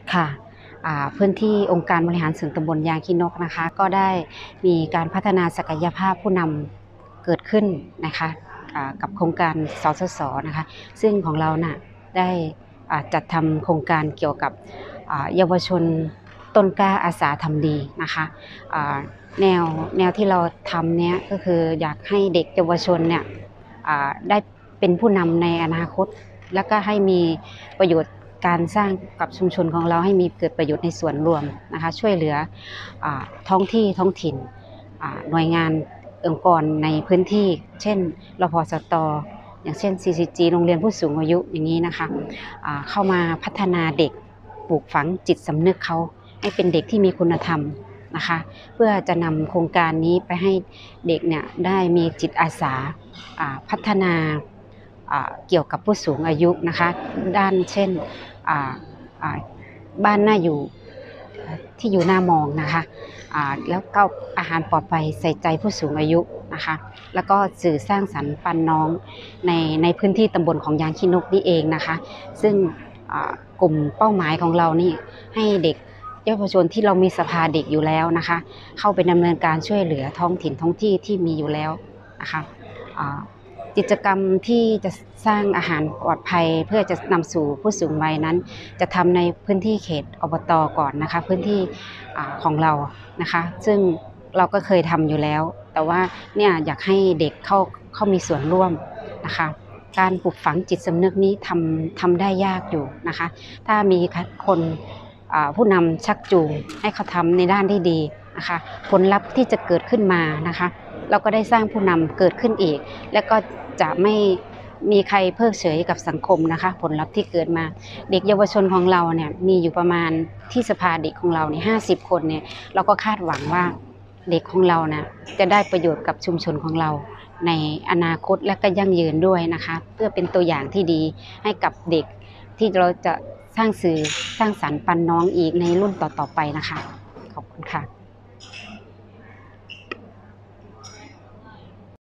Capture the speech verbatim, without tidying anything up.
ค่ะพื้นที่องค์การบริหารส่วนตำบลยางขี้นกนะคะก็ได้มีการพัฒนาศักยภาพผู้นำเกิดขึ้นนะคะกับโครงการสสสนะคะซึ่งของเราน่ะได้จัดทำโครงการเกี่ยวกับเยาวชนต้นกล้าอาสาทำดีนะคะแนวแนวที่เราทำเนี้ยก็คืออยากให้เด็กเยาวชนเนี่ยได้เป็นผู้นำในอนาคตแล้วก็ให้มีประโยชน์การสร้างกับชุมชนของเราให้มีเกิดประโยชน์ในส่วนรวมนะคะช่วยเหลือท้องที่ท้องถิ่นหน่วยงานองค์กรในพื้นที่เช่นรพสตอย่างเช่น ซี ซี จี โรงเรียนผู้สูงอายุอย่างนี้นะคะเข้ามาพัฒนาเด็กปลูกฝังจิตสำนึกเขาให้เป็นเด็กที่มีคุณธรรมนะคะเพื่อจะนำโครงการนี้ไปให้เด็กเนี่ยได้มีจิตอาสาพัฒนาเกี่ยวกับผู้สูงอายุนะคะด้านเช่นบ้านน่าอยู่ที่อยู่หน้ามองนะคะแล้วก็อาหารปลอดภัยใส่ใจผู้สูงอายุนะคะแล้วก็สื่อสร้างสรรค์ปันน้องในในพื้นที่ตำบลของยางขี้นกนี่เองนะคะซึ่งกลุ่มเป้าหมายของเรานี่ให้เด็กเยาวชนที่เรามีสภาเด็กอยู่แล้วนะคะเข้าไปดำเนินการช่วยเหลือท้องถิ่นท้องที่ที่มีอยู่แล้วนะคะกิจกรรมที่จะสร้างอาหารปลอดภัยเพื่อจะนำสู่ผู้สูงวัยนั้นจะทำในพื้นที่เขตอบต.ก่อนนะคะพื้นที่ของเรานะคะซึ่งเราก็เคยทำอยู่แล้วแต่ว่าเนี่ยอยากให้เด็กเข้าเข้ามีส่วนร่วมนะคะการปลูกฝังจิตสำนึกนี้ทำทำได้ยากอยู่นะคะถ้ามีคนผู้นำชักจูงให้เขาทำในด้านที่ดีนะคะผลลัพธ์ที่จะเกิดขึ้นมานะคะเราก็ได้สร้างผู้นำเกิดขึ้นอีกและก็จะไม่มีใครเพิกเฉยกับสังคมนะคะผลลัพธ์ที่เกิดมาเด็กเยาวชนของเราเนี่ยมีอยู่ประมาณที่สภาเด็กของเราเนี่ยห้าสิบคนเนี่ยเราก็คาดหวังว่าเด็กของเรานะจะได้ประโยชน์กับชุมชนของเราในอนาคตและก็ยั่งยืนด้วยนะคะเพื่อเป็นตัวอย่างที่ดีให้กับเด็กที่เราจะสร้างสื่อสร้างสรรค์ปันน้องอีกในรุ่นต่อๆไปนะคะ